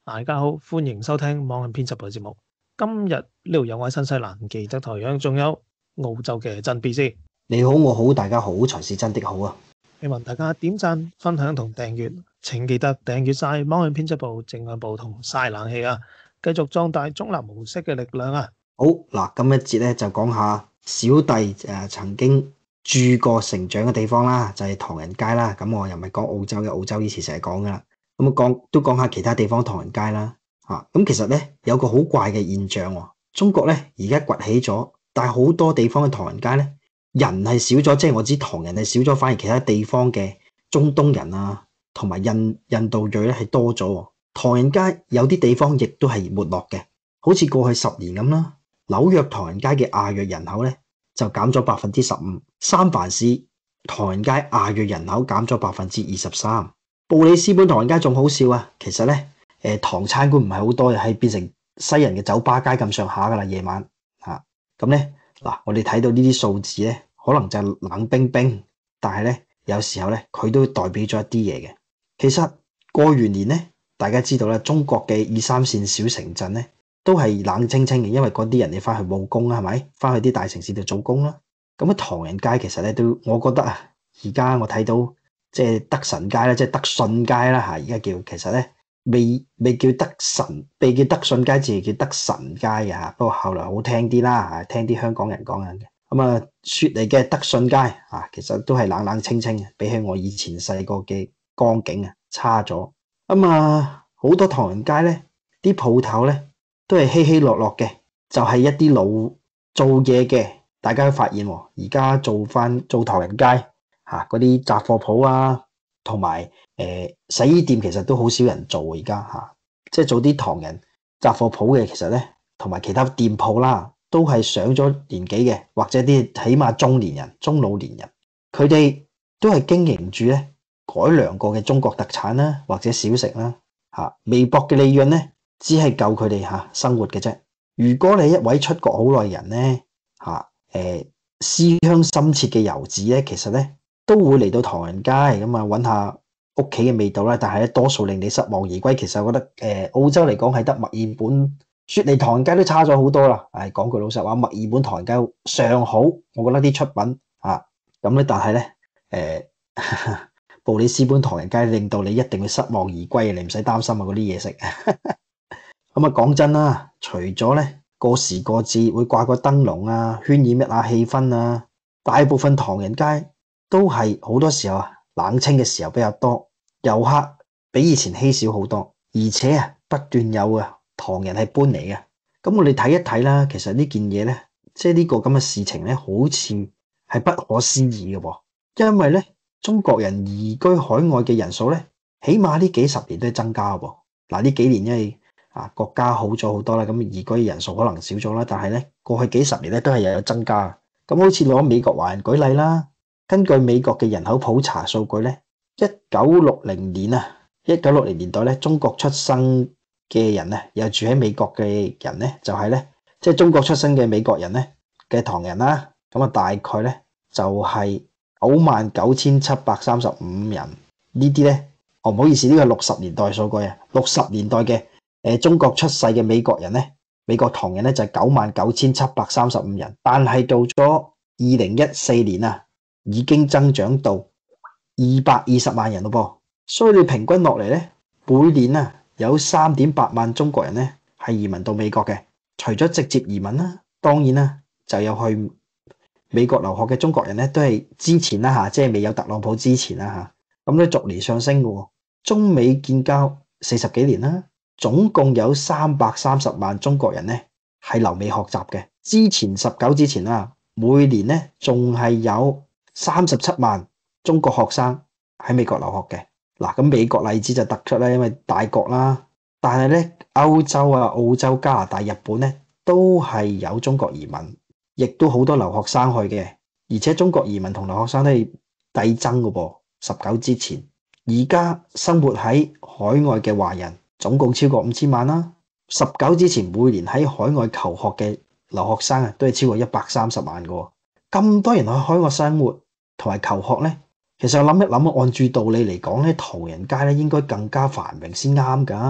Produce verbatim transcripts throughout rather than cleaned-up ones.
大家好，歡迎收聽網上編輯部嘅節目。今日呢度有位新西蘭記者台樣，仲有澳洲嘅真 B C。 你好，我好，大家好，才是真的好啊！ 希望大家點讚、分享同訂閱，請記得訂閱晒網上編輯部、正向部同晒冷氣啊！繼續壯大中立模式嘅力量啊！ 好嗱，今一節咧就講下小弟誒、呃、曾經住過成長嘅地方啦，就係、是、唐人街啦。咁我又唔係講澳洲嘅，澳洲以前成日講噶啦。咁啊講都講下其他地方唐人街啦。吓、啊、咁其實咧有個好怪嘅現象、哦，中國咧而家崛起咗，但係好多地方嘅唐人街咧人係少咗，即係我知唐人係少咗，反而其他地方嘅中東人啊同埋印印度裔咧係多咗、哦。唐人街有啲地方亦都係沒落嘅，好似過去十年咁啦。紐約唐人街嘅亞裔人口咧就減咗百分之十五，三藩市唐人街亞裔人口減咗百分之二十三，布里斯本唐人街仲好笑啊！其實咧，誒、呃、唐餐館唔係好多嘅，係變成西人嘅酒吧街咁上下噶啦，夜晚嚇咁咧嗱，我哋睇到呢啲數字咧，可能就係冷冰冰，但係咧有時候咧佢都代表咗一啲嘢嘅。其實過完年咧，大家知道啦，中國嘅二三線小城鎮咧，都係冷清清嘅，因為嗰啲人你翻去務工啦，係咪？翻去啲大城市度做工啦。咁啊，唐人街其實咧都，我覺得啊，而家我睇到即係德臣街啦，即係德信街啦嚇，而家叫其實咧未未叫德臣，未叫德信街，只係叫德臣街嘅嚇。不過後來好聽啲啦嚇，聽啲香港人講緊嘅。咁啊，雪梨嘅德信街啊，其實都係冷冷清清嘅，比起我以前細個嘅光景啊差咗。咁啊，好多唐人街咧，啲鋪頭咧，都係稀稀落落嘅，就係、是、一啲老做嘢嘅。大家都發現而家做翻做唐人街嚇嗰啲雜貨鋪啊，同埋誒洗衣店，其實都好少人做而家嚇，即係做啲唐人雜貨鋪嘅，其實咧同埋其他店鋪啦，都係上咗年紀嘅，或者啲起碼中年人、中老年人，佢哋都係經營住咧改良過嘅中國特產啦，或者小食啦嚇，微薄嘅利潤咧，只係夠佢哋嚇生活嘅啫。如果你一位出國好耐人咧嚇，誒思鄉深切嘅遊子咧，其實咧都會嚟到唐人街咁啊，揾下屋企嘅味道啦。但係咧，多數令你失望而歸。其實我覺得誒、呃、澳洲嚟講係得墨爾本、雪梨唐人街都差咗好多啦。誒講句老實話，墨爾本唐人街尚好，我覺得啲出品啊咁咧，但係咧誒布里斯本唐人街令到你一定會失望而歸，你唔使擔心啊嗰啲嘢食。咁啊，講真啦，除咗咧過時過節會掛個燈籠啊，渲染一下氣氛啊，大部分唐人街都係好多時候啊冷清嘅時候比較多，遊客比以前稀少好多，而且啊不斷有啊唐人係搬嚟嘅。咁我哋睇一睇啦，其實呢件嘢咧，即係呢個咁嘅事情咧，好似係不可思議嘅喎，因為咧中國人移居海外嘅人數咧，起碼呢幾十年都係增加喎。嗱呢幾年因為啊，國家好咗好多啦，咁移居人數可能少咗啦，但係咧過去幾十年咧都係又有增加。咁好似攞美國華人舉例啦，根據美國嘅人口普查數據咧，一九六零年啊，一九六零年代咧，中國出生嘅人咧，又住喺美國嘅人咧，就係咧，即係中國出生嘅美國人咧嘅唐人啦，咁啊大概咧就係九萬九千七百三十五人。呢啲咧，哦唔好意思，呢個係六十年代數據啊，六十年代嘅。誒，中國出世嘅美國人咧，美國唐人咧就係九萬九千七百三十五人，但係到咗二零一四年啊，已經增長到二百二十萬人咯噃，所以你平均落嚟咧，每年啊有三點八萬中國人咧係移民到美國嘅，除咗直接移民啦，當然啦，就有去美國留學嘅中國人咧，都係之前啦吓，即係未有特朗普之前啦吓，咁咧逐年上升嘅，中美建交四十幾年啦。總共有三百三十萬中國人咧係留美學習嘅，之前十九之前啦，每年咧仲係有三十七萬中國學生喺美國留學嘅。嗱，咁美國例子就突出啦，因為大國啦，但係咧歐洲啊、澳洲、加拿大、日本咧都係有中國移民，亦都好多留學生去嘅，而且中國移民同留學生都係遞增嘅噃。十九之前，而家生活喺海外嘅華人總共超過五千萬啦。十九之前每年喺海外求學嘅留學生啊，都係超過一百三十萬個。咁多人去海外生活同埋求學咧，其實我諗一諗，按住道理嚟講咧，唐人街咧應該更加繁榮先啱噶。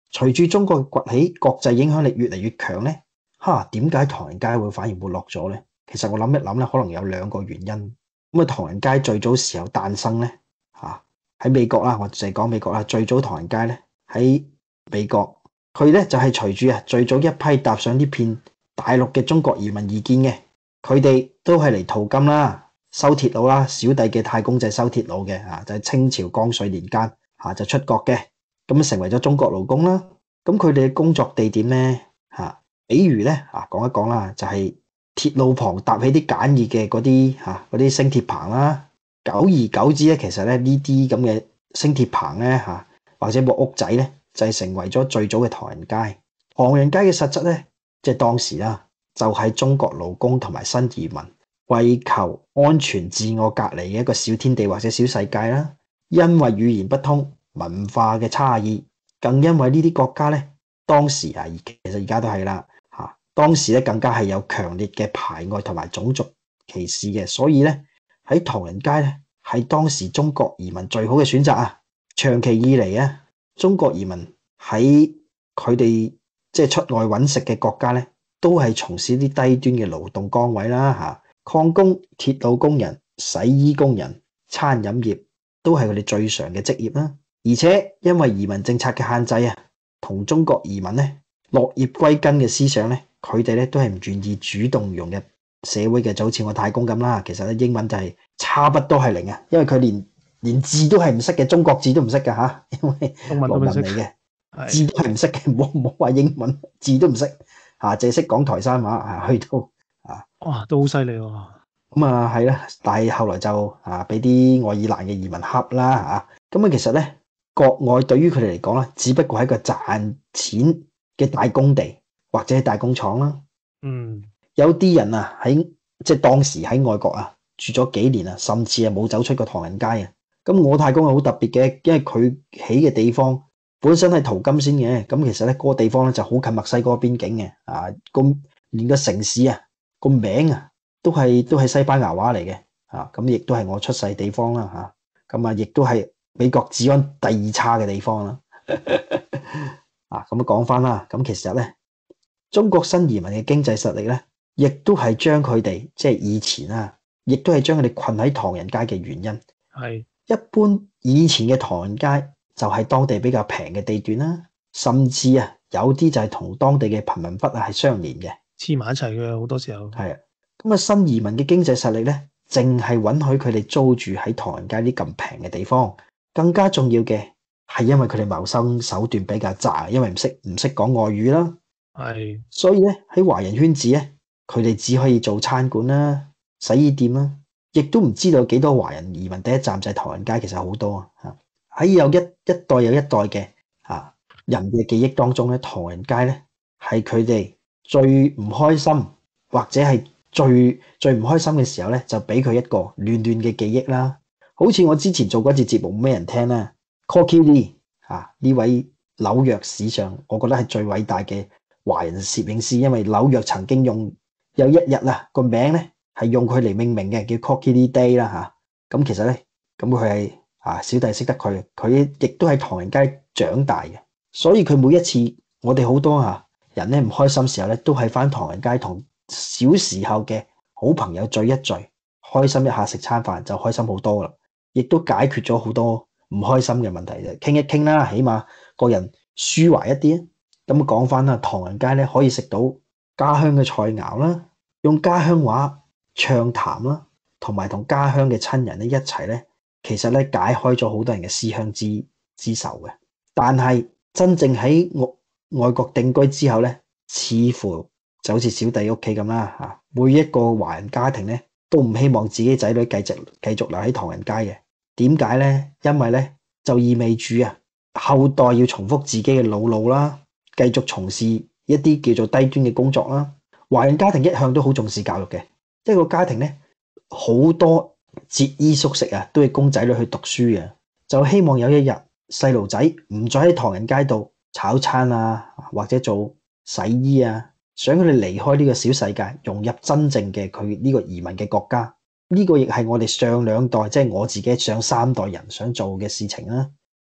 隨住中國嘅崛起，國際影響力越嚟越強咧，嚇點解唐人街會反而沒落咗咧？其實我諗一諗咧，可能有兩個原因。咁啊，唐人街最早時候誕生咧，嚇喺美國啦，我淨係講美國啦。最早唐人街咧喺美國，佢咧就係隨住啊最早一批踏上呢片大陸嘅中國移民而建嘅。佢哋都係嚟淘金啦、修鐵路啦。小弟嘅太公就係修鐵路嘅，啊就係清朝光緒年間嚇就出國嘅，咁成為咗中國勞工啦。咁佢哋嘅工作地點咧嚇，比如咧啊講一講啦，就係鐵路旁搭起啲簡易嘅嗰啲嚇嗰啲升鐵棚啦。久而久之咧，其實咧呢啲咁嘅升鐵棚咧嚇，或者木屋仔咧，就係成為咗最早嘅唐人街。唐人街嘅實質咧，即係當時啦，就係中國勞工同埋新移民為求安全自我隔離嘅一個小天地或者小世界啦。因為語言不通、文化嘅差異，更因為呢啲國家咧，當時啊，其實而家都係啦嚇，當時咧更加係有強烈嘅排外同埋種族歧視嘅，所以咧喺唐人街咧係當時中國移民最好嘅選擇啊！長期以嚟啊，中國移民喺佢哋即係出外揾食嘅國家咧，都係從事啲低端嘅勞動崗位啦嚇，礦工、鐵路工人、洗衣工人、餐飲業都係佢哋最常嘅職業啦。而且因為移民政策嘅限制啊，同中國移民咧落葉歸根嘅思想咧，佢哋咧都係唔願意主動融入社會嘅，就好似我太公咁啦。其實咧英文就係差不多係零啊，因為佢連連字都係唔識嘅，中國字都唔識嘅嚇，因為中文都唔識嚟嘅，字都係唔識嘅，唔好唔好話英文，字都唔識嚇，淨係識講台山話啊，去到啊， 哇，都好犀利喎！ 咁啊係啦，但係後來就啊俾啲愛爾蘭嘅移民恰啦嚇，咁啊其實咧國外對於佢哋嚟講咧，只不過係一個賺錢嘅大工地或者係大工廠啦。 嗯， 有啲人啊喺即係當時喺外國啊住咗幾年啊，甚至係冇走出過唐人街啊。咁我太公係好特別嘅，因為佢起嘅地方本身係淘金先嘅。咁其實咧嗰個地方咧就好近墨西哥邊境嘅啊，咁連個城市啊個名啊都係都係西班牙話嚟嘅啊。咁亦都係我出世地方啦嚇。咁啊，亦都係美國治安第二差嘅地方啦。啊，咁講翻啦，咁其實咧中國新移民嘅經濟實力咧，亦都係將佢哋即係以前啊，亦都係將佢哋困喺唐人街嘅原因。 係一般以前嘅唐人街就係當地比較平嘅地段啦，甚至啊有啲就係同當地嘅貧民窟啊係相連嘅， 黐埋一齊嘅好多時候。 係啊，咁啊新移民嘅經濟實力咧，淨係允許佢哋租住喺唐人街呢咁平嘅地方。更加重要嘅係因為佢哋謀生手段比較渣，因為唔識唔識講外語啦， 係所以咧喺華人圈子咧，佢哋只可以做餐館啦、洗衣店啦。亦都唔知道有幾多華人移民第一站就係唐人街，其實好多啊！喺有一一代有一代嘅啊人嘅記憶當中咧，唐人街咧係佢哋最唔開心或者係最最唔開心嘅時候咧，就俾佢一個亂亂嘅記憶啦。好似我之前做過一節節目，冇咩人聽啦。Corky Lee 啊，呢位紐約史上我覺得係最偉大嘅華人攝影師，因為紐約曾經用有一日啊個名咧。係用佢嚟命名嘅，叫 Corky Lee Day 啦嚇。咁其實咧，咁佢係啊小弟識得佢，佢亦都喺唐人街長大嘅。所以佢每一次我哋好多啊人咧唔開心時候咧，都係返唐人街同小時候嘅好朋友聚一聚，開心一下食餐飯就開心好多啦。亦都解決咗好多唔開心嘅問題啫，傾一傾啦，起碼個人舒懷一啲啊。咁講返啦，唐人街咧可以食到家鄉嘅菜肴啦，用家鄉話暢談啦，同埋同家鄉嘅親人咧一齊咧，其實咧解開咗好多人嘅思鄉之之愁嘅。但係真正喺外外國定居之後咧，似乎就好似小弟屋企咁啦嚇，每一個華人家庭咧都唔希望自己仔女繼續繼續留喺唐人街嘅。點解咧？因為咧就意味住啊後代要重複自己嘅老路啦，繼續從事一啲叫做低端嘅工作啦。華人家庭一向都好重視教育嘅。一個家庭咧，好多節衣縮食啊，都係供仔女去讀書嘅，就希望有一日細路仔唔再喺唐人街度炒餐啊，或者做洗衣啊，想佢哋離開呢個小世界，融入真正嘅佢呢個移民嘅國家。呢個亦係我哋上兩代，即係我自己上三代人想做嘅事情啦。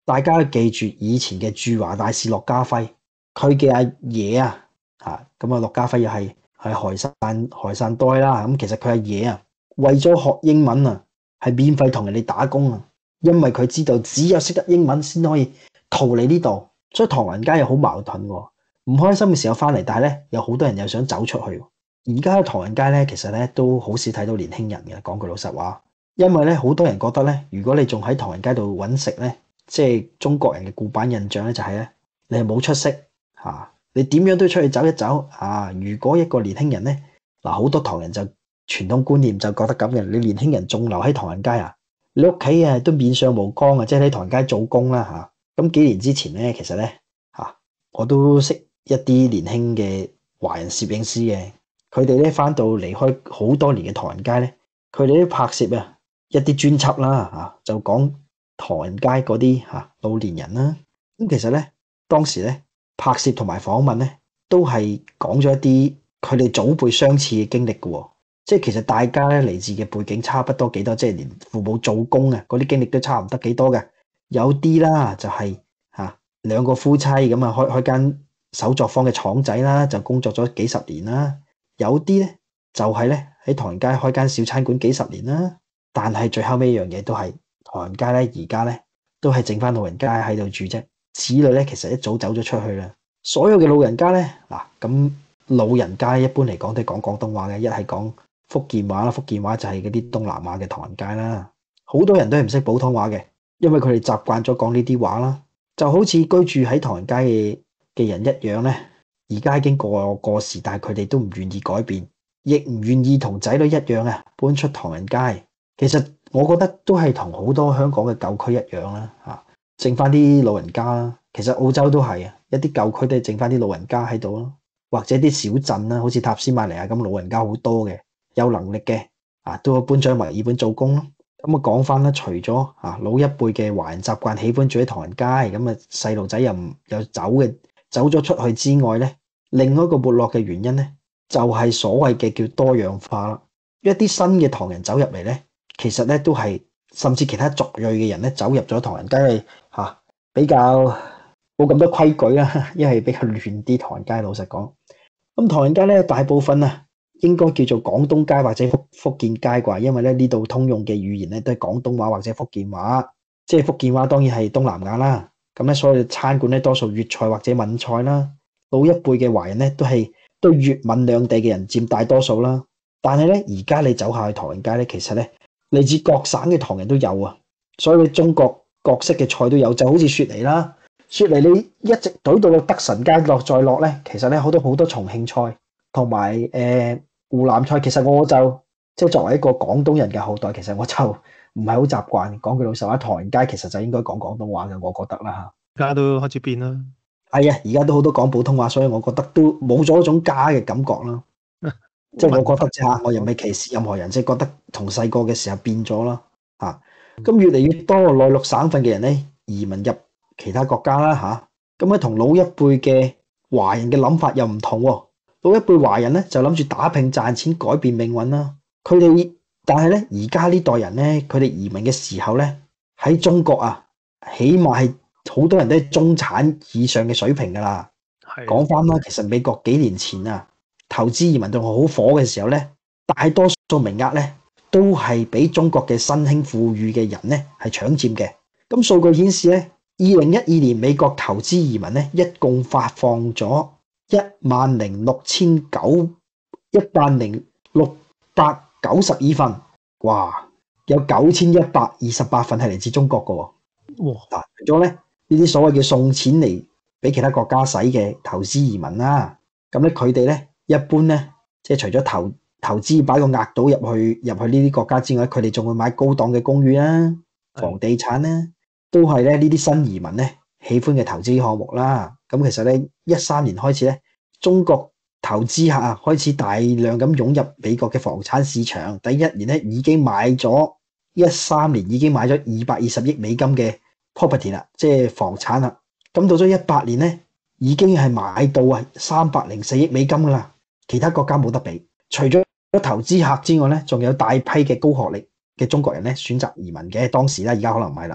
大家要記住以前嘅駐華大使駱家輝，佢嘅阿爺啊，嚇咁啊，駱家輝又係係海散海散呆啦。咁其實佢阿爺啊，為咗學英文啊，係免費同人哋打工啊，因為佢知道只有識得英文先可以逃嚟呢度，所以唐人街又好矛盾喎。唔開心嘅時候翻嚟，但係咧有好多人又想走出去。而家嘅唐人街咧，其實咧都好少睇到年輕人嘅，講句老實話，因為咧好多人覺得咧，如果你仲喺唐人街度揾食咧，即係中國人嘅固板印象咧就係咧，你係冇出息嚇，你點樣都要出去走一走啊！如果一個年輕人咧，嗱好多唐人就傳統觀念就覺得咁嘅，你年輕人仲留喺唐人街啊，你屋企啊都面上無光啊，即係喺唐人街做工啦嚇。咁幾年之前咧，其實咧嚇我都識一啲年輕嘅華人攝影師嘅。佢哋咧翻到離開好多年嘅唐人街咧，佢哋都拍攝啊一啲專輯啦嚇，就講唐人街嗰啲嚇老年人啦。咁其實咧當時咧拍攝同埋訪問咧，都係講咗一啲佢哋祖輩相似嘅經歷嘅喎。即係其實大家咧嚟自嘅背景差不多幾多，即係連父母做工啊嗰啲經歷都差唔多幾多嘅。有啲啦就係嚇兩個夫妻咁啊開開間手作坊嘅廠仔啦，就工作咗幾十年啦。有啲咧就係咧喺唐人街開間小餐館幾十年啦，但係最後尾一樣嘢都係唐人街咧，而家咧都係剩翻老人家喺度住啫。子女咧其實一早走咗出去啦。所有嘅老人家咧嗱，咁老人家一般嚟講都係講廣東話嘅，一係講福建話啦，福建話就係嗰啲東南亞嘅唐人街啦。好多人都係唔識普通話嘅，因為佢哋習慣咗講呢啲話啦。就好似居住喺唐人街嘅嘅人一樣咧。而家已經過過時，但係佢哋都唔願意改變，亦唔願意同仔女一樣啊搬出唐人街。其實我覺得都係同好多香港嘅舊區一樣啦，嚇，剩翻啲老人家啦。其實澳洲都係啊，一啲舊區都係剩翻啲老人家喺度咯，或者啲小鎮啦，好似塔斯馬尼亞咁，老人家好多嘅，有能力嘅啊，都會搬咗去墨爾本做工咯。咁啊講翻啦，除咗啊老一輩嘅華人習慣喜歡住喺唐人街，咁啊細路仔又唔又走嘅走咗出去之外咧。另外一個沒落嘅原因咧，就係所謂嘅叫多樣化啦。一啲新嘅唐人走入嚟咧，其實咧都係甚至其他族裔嘅人咧走入咗唐人街，嚇比較冇咁多規矩啦，因為比較亂啲唐人街。老實講，咁唐人街咧大部分啊應該叫做廣東街或者福福建街啩，因為咧呢度通用嘅語言咧都係廣東話或者福建話，即係福建話當然係東南亞啦。咁咧所以餐館咧多數粵菜或者閩菜啦。老一輩嘅華人咧，都係都粵閩兩地嘅人佔大多數啦。但係咧，而家你走下去唐人街咧，其實咧嚟自各省嘅唐人都有啊。所以你中國各式嘅菜都有，就好似雪梨啦，雪梨你一直懟到德臣街落再落咧，其實咧好多好多重慶菜同埋誒湖南菜。其實我就即係作為一個廣東人嘅後代，其實我就唔係好習慣。講句老實話，唐人街其實就應該講廣東話嘅，我覺得啦嚇。 而家都開始變啦。 係啊，而家都好多講普通話，所以我覺得都冇咗一種家嘅感覺啦。即係我覺得啫嚇，我又唔係歧視任何人，即係覺得同細個嘅時候變咗啦嚇。咁越嚟越多內陸省份嘅人咧移民入其他國家啦嚇。咁咧同老一輩嘅華人嘅諗法又唔同喎。老一輩華人咧就諗住打拼賺錢改變命運啦。佢哋但係咧而家呢代人咧，佢哋移民嘅時候咧喺中國啊，起碼係。好多人都係中產以上嘅水平㗎啦。講翻啦，其實美國幾年前啊，投資移民仲好火嘅時候咧，大多數名額咧都係俾中國嘅新興富裕嘅人咧係搶佔嘅。咁數據顯示咧，二零一二年美國投資移民咧一共發放咗一萬零六千九一萬零六百九十二份，哇！有九千一百二十八份係嚟自中國㗎喎。哇！嗱，除咗咧。呢啲所謂嘅送錢嚟俾其他國家使嘅投資移民啦，咁咧佢哋咧一般咧，即係除咗投投資擺個額度入去入去呢啲國家之外，佢哋仲會買高檔嘅公寓啦、房地產咧，都係咧呢啲新移民咧喜歡嘅投資項目啦。咁其實咧一三年開始咧，中國投資客啊開始大量咁湧入美國嘅房產市場，第一年咧已經買咗一三年已經買咗二百二十億美金嘅 property 啦，即係房產啦。咁到咗一八年咧，已經係買到啊三百零四億美金噶啦。其他國家冇得比。除咗投資客之外咧，仲有大批嘅高學歷嘅中國人咧選擇移民嘅。當時咧，而家可能唔係啦。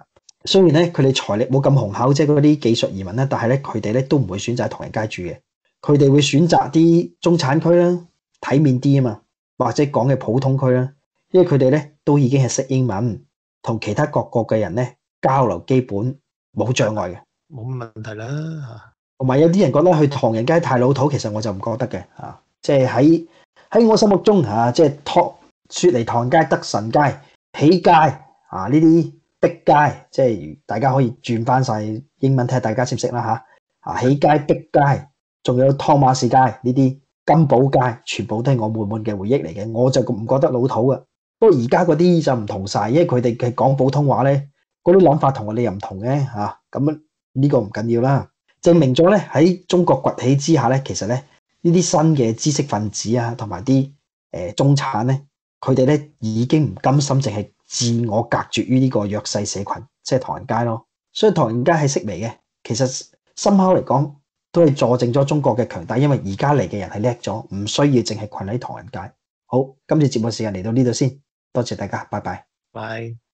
雖然咧佢哋財力冇咁雄厚，即係嗰啲技術移民咧，但係咧佢哋咧都唔會選擇喺唐人街住嘅，佢哋會選擇啲中產區啦，體面啲啊嘛，或者講嘅普通區啦，因為佢哋咧都已經係識英文，同其他各國嘅人咧交流基本冇障礙嘅， 冇乜問題啦嚇。 同埋有啲人覺得去唐人街太老土，其實我就唔覺得嘅嚇，即係喺喺我心目中嚇，即係唐雪梨唐人街、德臣街、喜街啊呢啲。碧街，即係大家可以轉翻晒英文睇下大家識唔識啦嚇。啊，喜街、碧街，仲有湯馬士街呢啲金寶街，全部都係我滿滿嘅回憶嚟嘅。我就唔覺得老土啊。不過而家嗰啲就唔同晒，因為佢哋嘅講普通話咧，嗰啲諗法同我哋又唔同嘅嚇。咁呢個唔緊要啦，證明咗咧喺中國崛起之下咧，其實咧呢啲新嘅知識分子啊，同埋啲誒中產咧，佢哋咧已經唔甘心淨係自我隔絕於呢個弱勢社群，即係唐人街咯。所以唐人街係式微嘅，其實深刻嚟講都係佐證咗中國嘅強大，因為而家嚟嘅人係叻咗，唔需要淨係困喺唐人街。好，今次節目時間嚟到呢度先，多謝大家，拜拜。 拜。